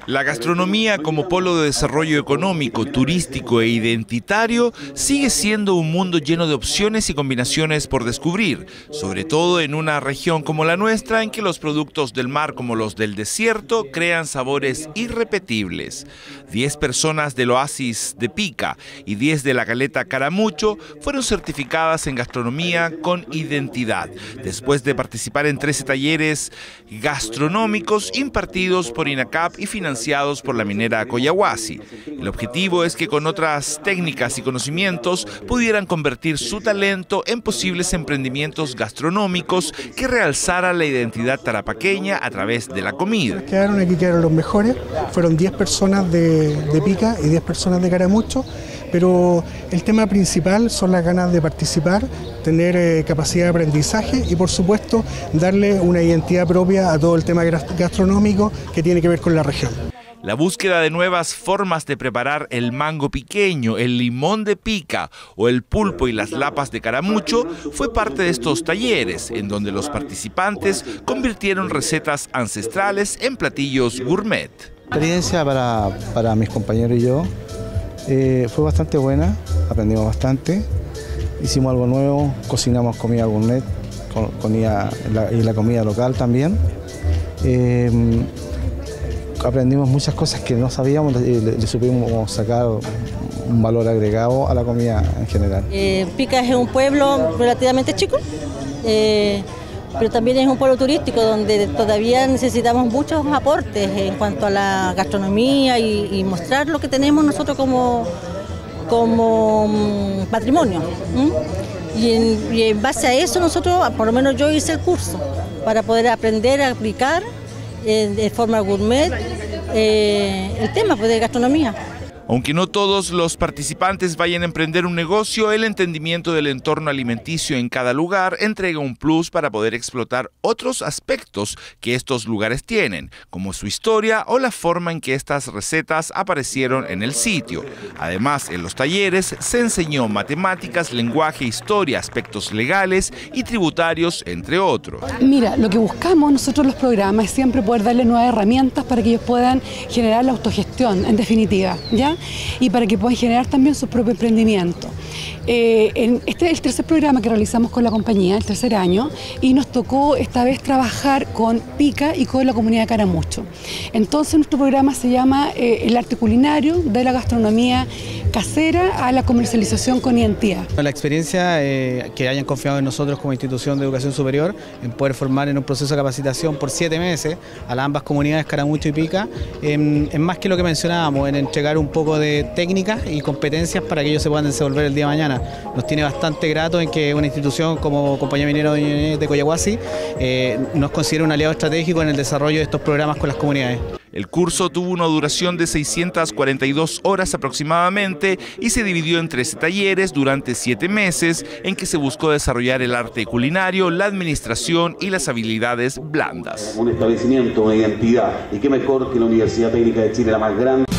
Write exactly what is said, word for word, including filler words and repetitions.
La gastronomía como polo de desarrollo económico, turístico e identitario sigue siendo un mundo lleno de opciones y combinaciones por descubrir, sobre todo en una región como la nuestra en que los productos del mar como los del desierto crean sabores irrepetibles. Diez personas del oasis de Pica y diez de la caleta Caramucho fueron certificadas en gastronomía con identidad, después de participar en trece talleres gastronómicos impartidos por INACAP y financiados por la minera Collahuasi. El objetivo es que con otras técnicas y conocimientos pudieran convertir su talento en posibles emprendimientos gastronómicos que realzaran la identidad tarapaqueña a través de la comida. Quedaron aquí, quedaron los mejores, fueron diez personas de, de Pica y diez personas de Caramucho, pero el tema principal son las ganas de participar, tener eh, capacidad de aprendizaje y por supuesto darle una identidad propia a todo el tema gastronómico que tiene que ver con la región. La búsqueda de nuevas formas de preparar el mango piqueño, el limón de Pica o el pulpo y las lapas de Caramucho fue parte de estos talleres, en donde los participantes convirtieron recetas ancestrales en platillos gourmet. La experiencia para, para mis compañeros y yo eh, fue bastante buena, aprendimos bastante, hicimos algo nuevo, cocinamos comida gourmet comida, la, y la comida local también. Eh, Aprendimos muchas cosas que no sabíamos y le, le supimos sacar un valor agregado a la comida en general. Eh, Pica es un pueblo relativamente chico, eh, pero también es un pueblo turístico donde todavía necesitamos muchos aportes en cuanto a la gastronomía y, y mostrar lo que tenemos nosotros como, como um, patrimonio. ¿Mm? Y, en, y en base a eso nosotros, por lo menos yo hice el curso para poder aprender a aplicar de forma gourmet eh, el tema pues, de gastronomía. Aunque no todos los participantes vayan a emprender un negocio, el entendimiento del entorno alimenticio en cada lugar entrega un plus para poder explotar otros aspectos que estos lugares tienen, como su historia o la forma en que estas recetas aparecieron en el sitio. Además, en los talleres se enseñó matemáticas, lenguaje, historia, aspectos legales y tributarios, entre otros. Mira, lo que buscamos nosotros los programas es siempre poder darle nuevas herramientas para que ellos puedan generar la autogestión, en definitiva, ¿ya? Y para que puedan generar también su propio emprendimiento. Eh, en este es el tercer programa que realizamos con la compañía, el tercer año, y nos tocó esta vez trabajar con Pica y con la comunidad de Caramucho. Entonces nuestro programa se llama eh, el arte culinario de la gastronomía casera a la comercialización con identidad. La experiencia eh, que hayan confiado en nosotros como institución de educación superior, en poder formar en un proceso de capacitación por siete meses a las ambas comunidades, Caramucho y Pica, eh, es más que lo que mencionábamos, en entregar un poco de técnicas y competencias para que ellos se puedan desenvolver el día de mañana. Nos tiene bastante grato en que una institución como Compañía Minera de Collahuasi eh, nos considere un aliado estratégico en el desarrollo de estos programas con las comunidades. El curso tuvo una duración de seiscientas cuarenta y dos horas aproximadamente y se dividió en trece talleres durante siete meses en que se buscó desarrollar el arte culinario, la administración y las habilidades blandas. Un establecimiento, una identidad, y qué mejor que la Universidad Técnica de Chile, la más grande.